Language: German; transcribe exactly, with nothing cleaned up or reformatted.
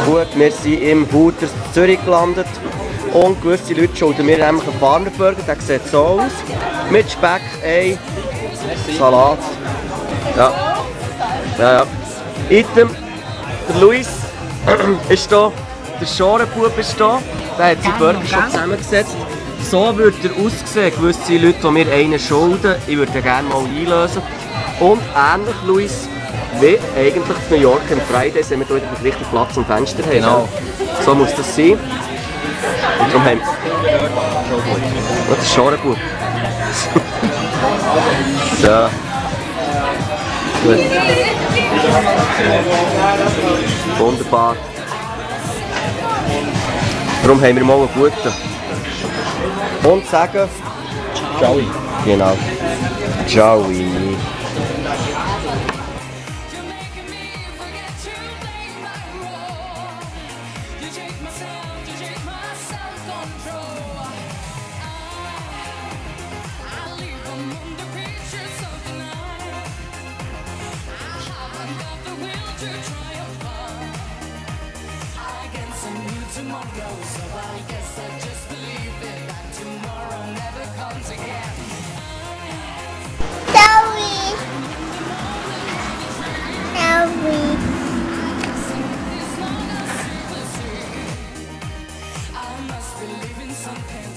Gut, wir sind im Hooters Zürich gelandet und gewisse Leute schulden mir nämlich einen Farmerburger, der sieht so aus. Mit Speck, Ei, Salat. Ja. Ja, ja. Item, der Luis ist hier, der Schorenbub ist hier, der hat seinen Burger schon zusammengesetzt. So würde er aussehen, gewisse Leute, die mir einen schulden, ich würde ihn gerne mal einlösen. Und ähnlich, Luis, wie eigentlich in New York am Friday, wenn wir hier den richtigen Platz am Fenster haben. Genau. So muss das sein. Und darum haben wir... Oh, das ist Schorenbub. So. Gut. Wunderbar. Darum haben wir mal einen guten. Und sagen... Ciao. Genau. Ciao. Tomorrow, so I guess I just believe it that tomorrow never comes again. Sorry. Sorry. I must be living something.